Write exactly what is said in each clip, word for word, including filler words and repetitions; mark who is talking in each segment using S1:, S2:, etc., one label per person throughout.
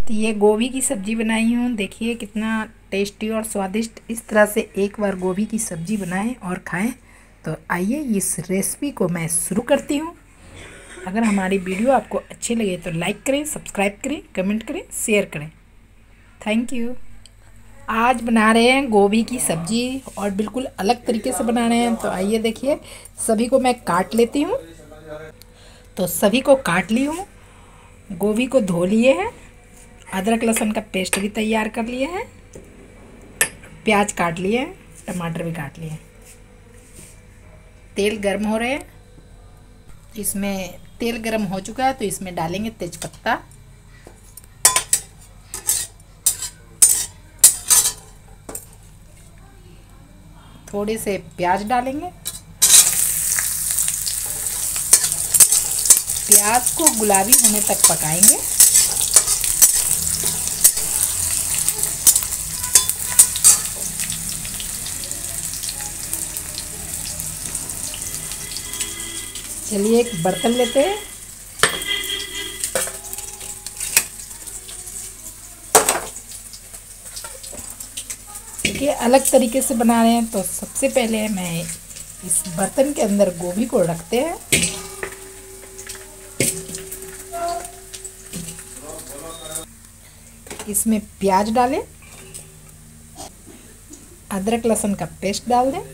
S1: तो ये गोभी की सब्ज़ी बनाई हूँ। देखिए कितना टेस्टी और स्वादिष्ट। इस तरह से एक बार गोभी की सब्ज़ी बनाएं और खाएं। तो आइए इस रेसिपी को मैं शुरू करती हूँ। अगर हमारी वीडियो आपको अच्छी लगे तो लाइक करें, सब्सक्राइब करें, कमेंट करें, शेयर करें। Thank you. आज बना रहे हैं गोभी की सब्ज़ी और बिल्कुल अलग तरीके से बना रहे हैं। तो आइए देखिए, सभी को मैं काट लेती हूँ। तो सभी को काट ली हूँ, गोभी को धो लिए हैं, अदरक लहसुन का पेस्ट भी तैयार कर लिए हैं, प्याज काट लिए हैं, टमाटर भी काट लिए हैं। तेल गर्म हो रहे हैं। इसमें तेल गर्म हो चुका है तो इसमें डालेंगे तेजपत्ता, थोड़े से प्याज डालेंगे। प्याज को गुलाबी होने तक पकाएंगे। चलिए एक बर्तन लेते हैं। देखिए अलग तरीके से बना रहे हैं। तो सबसे पहले मैं इस बर्तन के अंदर गोभी को रखते हैं। इसमें प्याज डालें, अदरक लहसुन का पेस्ट डाल दें,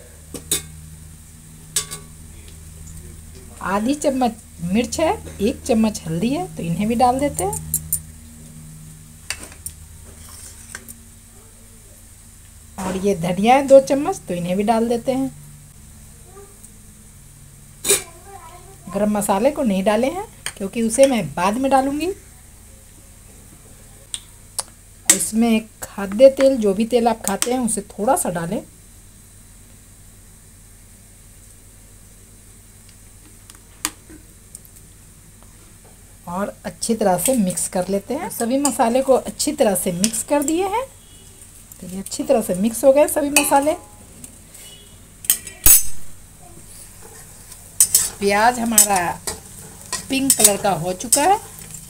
S1: आधी चम्मच मिर्च है, एक चम्मच हल्दी है तो इन्हें भी डाल देते हैं। और ये धनिया है दो चम्मच तो इन्हें भी डाल देते हैं। गरम मसाले को नहीं डाले हैं क्योंकि उसे मैं बाद में डालूंगी। इसमें खाद्य तेल, जो भी तेल आप खाते हैं उसे थोड़ा सा डालें। और अच्छी तरह से मिक्स कर लेते हैं। सभी मसाले को अच्छी तरह से मिक्स कर दिए हैं। तो ये अच्छी तरह से मिक्स हो गए सभी मसाले। प्याज हमारा पिंक कलर का हो चुका है।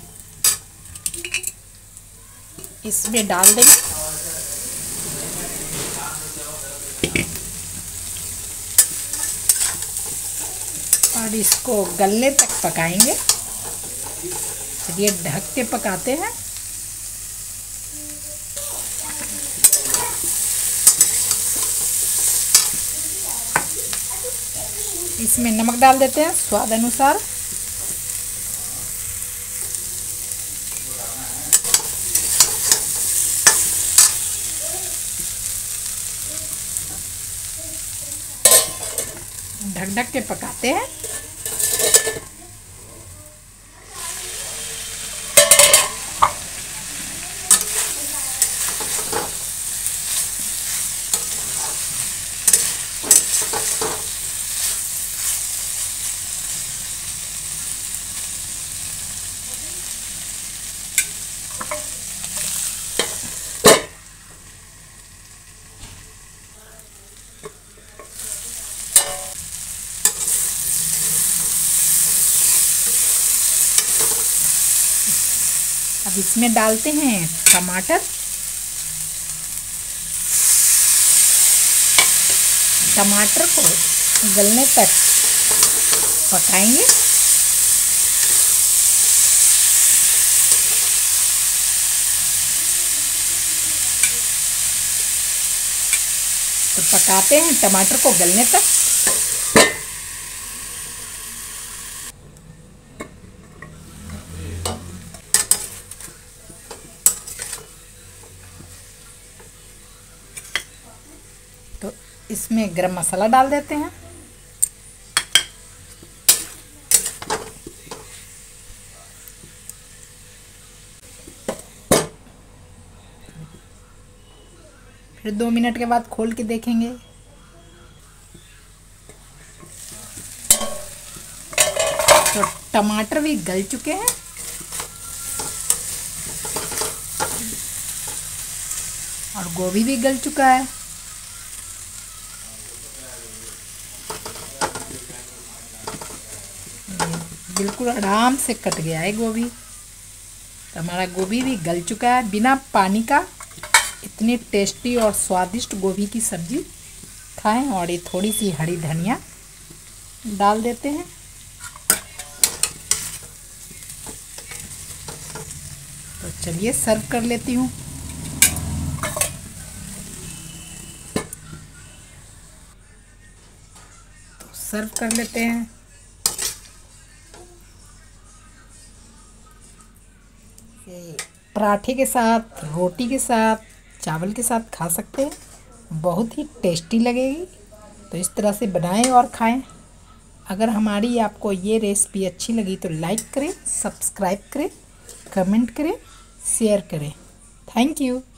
S1: इसमें डाल देंगे और इसको गलने तक पकाएंगे। चलिए ढक के पकाते हैं। इसमें नमक डाल देते हैं स्वाद अनुसार। ढक ढक के पकाते हैं। अब इसमें डालते हैं टमाटर। टमाटर को गलने तक पकाएंगे। तो पकाते हैं टमाटर को गलने तक। तो इसमें गरम मसाला डाल देते हैं। फिर दो मिनट के बाद खोल के देखेंगे। तो टमाटर भी गल चुके हैं। और गोभी भी गल चुका है। बिल्कुल आराम से कट गया है गोभी। तो हमारा गोभी भी गल चुका है बिना पानी का। इतनी टेस्टी और स्वादिष्ट गोभी की सब्ज़ी खाएं। और ये थोड़ी सी हरी धनिया डाल देते हैं। तो चलिए सर्व कर लेती हूँ। तो सर्व कर लेते हैं। पराठे के साथ, रोटी के साथ, चावल के साथ खा सकते हैं। बहुत ही टेस्टी लगेगी। तो इस तरह से बनाएं और खाएं। अगर हमारी आपको ये रेसिपी अच्छी लगी तो लाइक करें, सब्सक्राइब करें, कमेंट करें, शेयर करें। Thank you.